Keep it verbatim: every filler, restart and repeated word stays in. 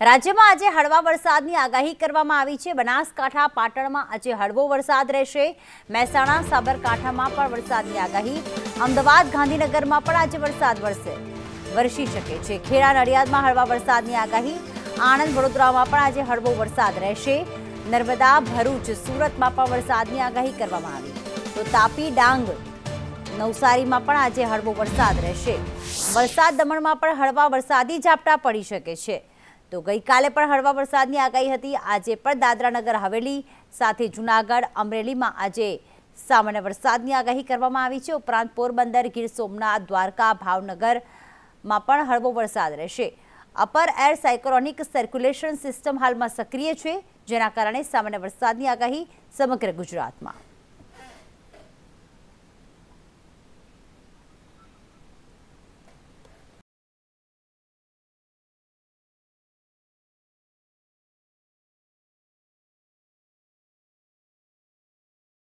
રાજ્યમાં આજે હળવા વરસાદની આગાહી કરવામાં આવી છે। બનાસકાંઠા પાટણમાં આજે હળવો વરસાદ રહેશે। મહેસાણા સાબરકાંઠામાં પણ વરસાદની આગાહી। અમદાવાદ ગાંધીનગરમાં પણ આજે વરસાદ વરસે વરસી શકે છે। ખેડા નડિયાદમાં હળવા વરસાદની આગાહી। આણંદ વડોદરામાં પણ આજે હળવો વરસાદ રહેશે। નર્મદા ભરૂચ સુરતમાં પણ વરસાદની આગાહી કરવામાં આવી। તો તાપી ડાંગ નવસારીમાં પણ આજે હળવો વરસાદ રહેશે। વલસાડ દમણમાં પણ હળવા વરસાદી ઝાપટા પડી શકે છે। તો ગઈકાલે પણ હળવા વરસાદની આગાહી હતી। આજે પણ દાદરા નગર હવેલી સાથે જૂનાગઢ અમરેલીમાં આજે સામાન્ય વરસાદની આગાહી કરવામાં આવી છે। ઉપરાંત પોરબંદર ગીર સોમનાથ દ્વારકા ભાવનગરમાં પણ હળવો વરસાદ રહેશે। Upper air cyclonic circulation system હાલમાં સક્રિય છે, જેના કારણે સામાન્ય વરસાદની આગાહી સમગ્ર ગુજરાતમાં।